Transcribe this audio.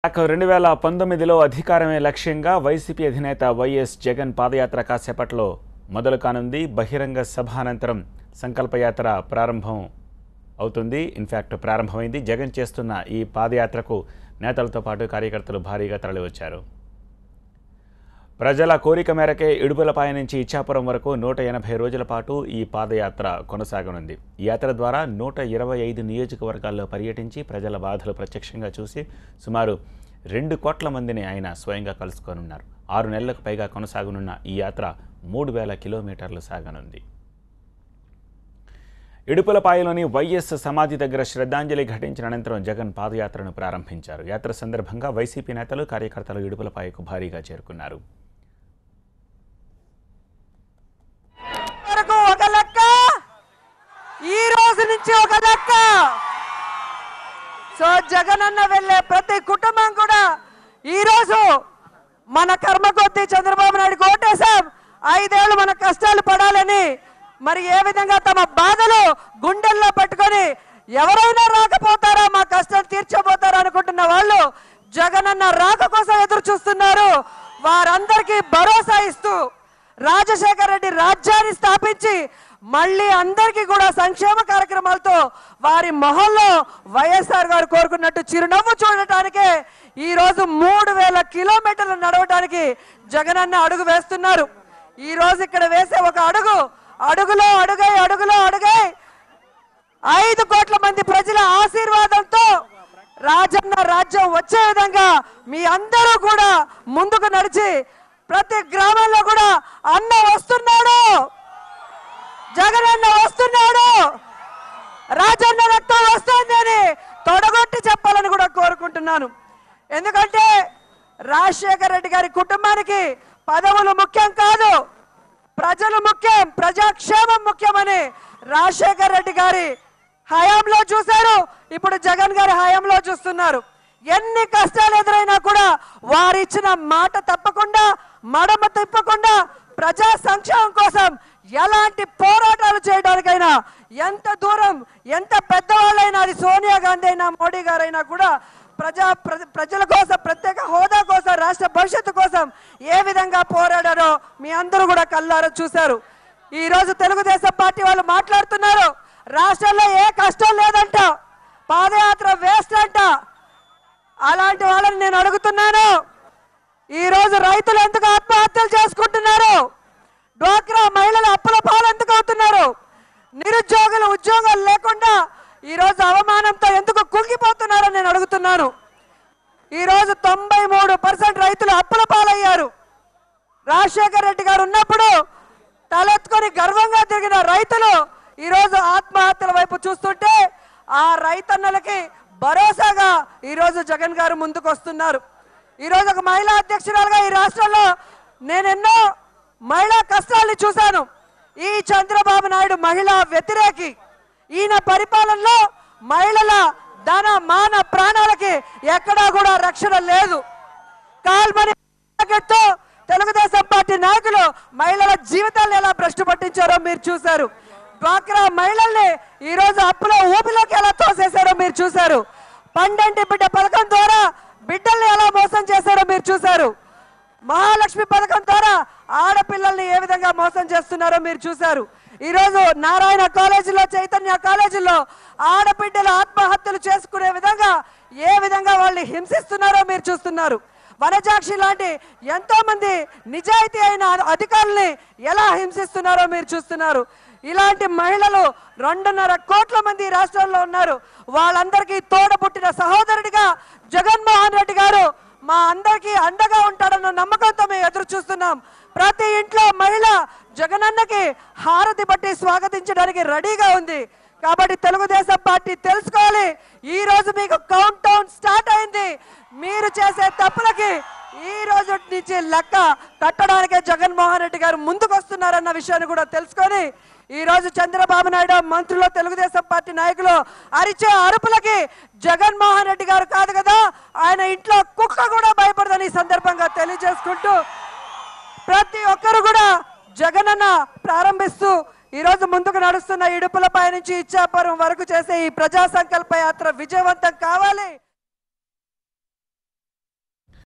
2019లో అధికారమే లక్ష్యంగా వైసీపీ అధినేత వైఎస్ జగన్ పాదయాత్ర కాసేపట్లో మొదలు కానుంది. బహిరంగ సభ అనంతరం సంకల్పయాత్ర ప్రారంభమైంది. జగన్ చేస్తున్న ఈ పాదయాత్రకు నేతలతో పాటు కార్యకర్తలు భారీగా తరలివచ్చారు. ప్రజల కోరిక మేరకే ఇడుపులపాయ నుంచి ఇచ్చాపురం వరకు 180 రోజుల పాటు ఈ పాదయాత్ర కొనసాగనుంది. ఈ యాత్ర ద్వారా 125 నియోజకవర్గాల్లో పర్యటించి ప్రజల బాధలు ప్రత్యక్షంగా చూసి సుమారు 2 కోట్ల మందిని ఆయన స్వయంగా కలుసుకోనున్నారు. 6 నెలలకు పైగా కొనసాగనున్న ఈ యాత్ర 3000 కిలోమీటర్లు సాగనుంది. ఇడుపులపాయలోని వైఎస్ సమాధి దగ్గర శ్రద్ధాంజలి ఘటించిన అనంతరం జగన్ పాదయాత్రను ప్రారంభించారు. యాత్ర సందర్భంగా వైసీపీ నేతలు, కార్యకర్తలు ఇడుపులపాయకు భారీగా చేరుకున్నారు. ఒక లెక్క, ఈ రోజు నుంచి ఒక లెక్క. సో జగన్ అన్న వెళ్ళే ప్రతి కుటుంబం కూడా ఈ రోజు మన కర్మ కొద్దీ చంద్రబాబు నాయుడు ఓటేశాం, 5 ఏళ్ళు మన కష్టాలు పడాలని, మరి ఏ విధంగా తమ బాధలు గుండెల్లో పట్టుకొని ఎవరైనా రాకపోతారా, మా కష్టాలు తీర్చబోతారా అనుకుంటున్న వాళ్ళు జగనన్న రాక కోసం ఎదురు చూస్తున్నారు. వారందరికీ భరోసా ఇస్తూ రాజశేఖర రెడ్డి రాజ్యాన్ని స్థాపించి మళ్ళీ అందరికీ కూడా సంక్షేమ కార్యక్రమాలతో వారి మొహంలో వైఎస్ఆర్ గారు కోరుకున్నట్టు చిరునవ్వు చూడటానికే ఈ రోజు 3000 కిలోమీటర్లు నడవడానికి జగనన్న అడుగు వేస్తున్నారు. ఈ రోజు ఇక్కడ వేసే ఒక అడుగులో అడుగై 5 కోట్ల మంది ప్రజల ఆశీర్వాదంతో రాజన్న రాజ్యం వచ్చే విధంగా మీ అందరూ కూడా ముందుకు నడిచి ప్రతి గ్రామంలో కూడా అన్న వస్తున్నాడు, జగనన్న వస్తున్నాడు, రాజన్న రక్తం వస్తుంది అని తొడగొట్టి చెప్పాలని కూడా కోరుకుంటున్నాను. ఎందుకంటే రాజశేఖర రెడ్డి గారి కుటుంబానికి పదవులు ముఖ్యం కాదు, ప్రజలు ముఖ్యం, ప్రజాక్షేమం ముఖ్యమని రాజశేఖర రెడ్డి గారి హయాంలో చూశారు, ఇప్పుడు జగన్ గారి హయాంలో చూస్తున్నారు. ఎన్ని కష్టాలు ఎదురైనా కూడా వారిచ్చిన మాట తప్పకుండా, మడమ తిప్పకుండా ప్రజా సంక్షేమం కోసం ఎలాంటి పోరాటాలు చేయడానికైనా, ఎంత దూరం, ఎంత పెద్దవాళ్ళైనా, అది సోనియా గాంధీ అయినా, మోడీ గారైనా కూడా ప్రజల కోసం, ప్రత్యేక హోదా కోసం, రాష్ట్ర భవిష్యత్తు కోసం ఏ విధంగా పోరాడారో మీ అందరూ కూడా కళ్ళారా చూశారు. ఈ రోజు తెలుగుదేశం పార్టీ వాళ్ళు మాట్లాడుతున్నారు, రాష్ట్రంలో ఏ కష్టం లేదంట, పాదయాత్ర వేస్ట్ అంట. అలాంటి వాళ్ళని నేను అడుగుతున్నాను, ఈ రోజు రైతులు ఎందుకు ఆత్మహత్యలు చేసుకుంటున్నారు? డ్వాక్రా మహిళలు అప్పుల పాలు ఎందుకు అవుతున్నారు? నిరుద్యోగులు ఉద్యోగాలు లేకుండా ఈ రోజు అవమానంతో ఎందుకు కుంగిపోతున్నారని నేను అడుగుతున్నాను. ఈ రోజు 93% రైతులు అప్పుల పాలయ్యారు. రాజశేఖర రెడ్డి గారు ఉన్నప్పుడు తలెత్తుకొని గర్వంగా తిరిగిన రైతులు ఈ రోజు ఆత్మహత్యల వైపు చూస్తుంటే ఆ రైతన్నలకి భరోసాగా ఈ రోజు జగన్ గారు ముందుకు వస్తున్నారు. ఈ రోజు ఒక మహిళా అధ్యక్షురాలుగా ఈ రాష్ట్రంలో నేను ఎన్నో మహిళా కష్టాలను చూశాను. ఈ చంద్రబాబు నాయుడు మహిళా వ్యతిరేకి. ఈయన పరిపాలనలో మహిళల ధన మాన ప్రాణాలకి ఎక్కడా కూడా రక్షణ లేదు. కాల్మని తెలుగుదేశం పార్టీ నాయకులు మహిళల జీవితాలను ఎలా భ్రష్టు పట్టించారో మీరు చూశారు. డ్వాక్రా మహిళల్ని ఈ రోజు అప్పుల ఊపిలోకి ఎలా తోసేశారో మీరు చూశారు. పండంటి బిడ్డ పథకం ద్వారా బిడ్డల్ని ఎలా మోసం చేశారో మీరు చూశారు. మహాలక్ష్మి పథకం ద్వారా ఆడపిల్లల్ని ఏ విధంగా మోసం చేస్తున్నారో మీరు చూశారు. ఈ రోజు నారాయణ కాలేజీలో, చైతన్య కాలేజీలో ఆడబిడ్డలు ఆత్మహత్యలు చేసుకునే విధంగా ఏ విధంగా వాళ్ళని హింసిస్తున్నారో మీరు చూస్తున్నారు. వనజాక్షి లాంటి ఎంతో మంది నిజాయితీ అయిన అధికారుల్ని ఎలా హింసిస్తున్నారో మీరు చూస్తున్నారు. ఇలాంటి మహిళలు 2.5 కోట్ల మంది రాష్ట్రంలో ఉన్నారు. వాళ్ళందరికీ తోడబుట్టిన సహోదరుడిగా జగన్మోహన్ రెడ్డి గారు మా అందరికీ అండగా ఉంటాడన్న నమ్మకంతో మేము ఎదురు చూస్తున్నాం. ప్రతి ఇంట్లో మహిళ జగనన్నకి హారతి బట్టి స్వాగతించడానికి రెడీగా ఉంది. కాబట్టి తెలుగుదేశం పార్టీ తెలుసుకోవాలి, ఈ రోజు మీకు కౌంట్ డౌన్ స్టార్ట్ అయింది. మీరు చేసే తప్పులకి ఈ రోజు నుంచి లెక్క కట్టడానికే జగన్మోహన్ రెడ్డి గారు ముందుకు వస్తున్నారన్న విషయాన్ని కూడా తెలుసుకొని ఈ రోజు చంద్రబాబు నాయుడు మంత్రులు, తెలుగుదేశం పార్టీ నాయకులు అరిచే అరుపులకి జగన్మోహన్ రెడ్డి గారు కాదు కదా, ఆయన ఇంట్లో కుక్క కూడా భయపడదని ఈ సందర్భంగా తెలియజేసుకుంటూ ప్రతి ఒక్కరు కూడా జగనన్న ప్రారంభిస్తూ ఈ రోజు ముందుకు నడుస్తున్న ఇడుపులపై నుంచి ఇచ్చాపురం వరకు చేసే ఈ ప్రజా సంకల్ప యాత్ర విజయవంతం కావాలి.